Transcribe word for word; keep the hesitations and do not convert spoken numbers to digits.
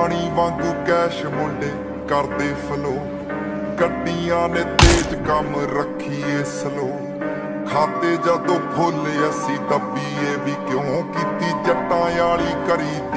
ਪਾਣੀ ਵਾਂਗੂ ਕੈਸ਼ ਮੁੰਡੇ ਕਰਦੇ ਫਲੋ। ਗੱਡੀਆਂ ਨੇ ਤੇਜ ਕੰਮ ਰੱਖੀਏ ਸਲੋ। ਖਾਤੇ ਜਦੋਂ ਫੁੱਲ ਅਸੀਂ ਦੱਬੀਏ ਵੀ ਕਿਉਂ ਕੀਤੀ ਜੱਟਾਂ ਵਾਲੀ ਕਰੀ